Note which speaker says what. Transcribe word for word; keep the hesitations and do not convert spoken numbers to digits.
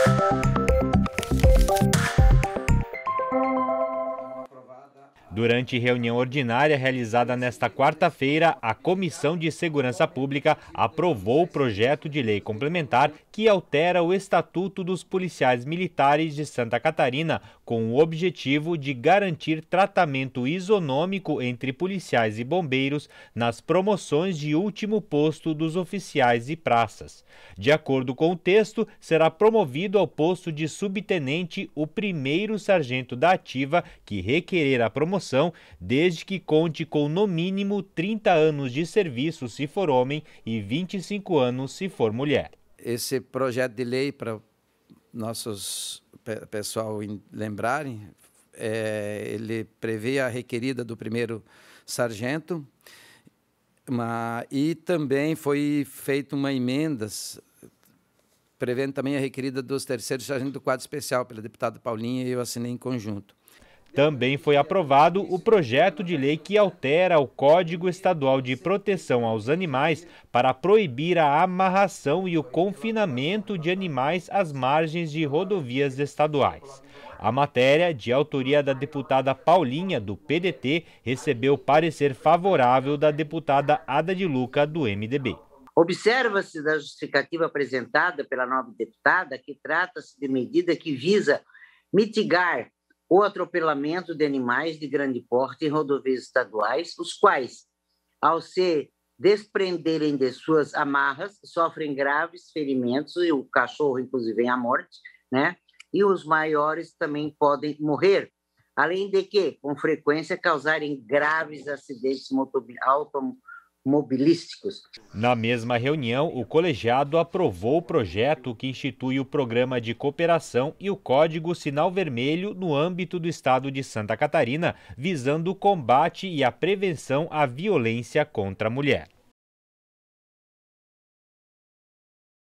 Speaker 1: Durante reunião ordinária realizada nesta quarta-feira, a Comissão de Segurança Pública aprovou o projeto de lei complementar que altera o Estatuto dos Policiais Militares de Santa Catarina com o objetivo de garantir tratamento isonômico entre policiais e bombeiros nas promoções de último posto dos oficiais e praças. De acordo com o texto, será promovido ao posto de subtenente o primeiro sargento da ativa que requerer a promoção, desde que conte com no mínimo trinta anos de serviço se for homem e vinte e cinco anos se for mulher.
Speaker 2: Esse projeto de lei, para nossos pessoal lembrarem, é, ele prevê a requerida do primeiro sargento, uma, e também foi feita uma emenda prevendo também a requerida dos terceiros sargentos do quadro especial pela deputada Paulinha, e eu assinei em conjunto.
Speaker 1: Também foi aprovado o projeto de lei que altera o Código Estadual de Proteção aos Animais para proibir a amarração e o confinamento de animais às margens de rodovias estaduais. A matéria, de autoria da deputada Paulinha, do P D T, recebeu parecer favorável da deputada Ada de Luca, do M D B.
Speaker 3: Observa-se da justificativa apresentada pela nova deputada que trata-se de medida que visa mitigar o atropelamento de animais de grande porte em rodovias estaduais, os quais, ao se desprenderem de suas amarras, sofrem graves ferimentos, e o cachorro, inclusive, em a morte, né? E os maiores também podem morrer, além de que, com frequência, causarem graves acidentes automobilísticos. mobilísticos.
Speaker 1: Na mesma reunião, o colegiado aprovou o projeto que institui o Programa de Cooperação e o Código Sinal Vermelho no âmbito do estado de Santa Catarina, visando o combate e a prevenção à violência contra a mulher.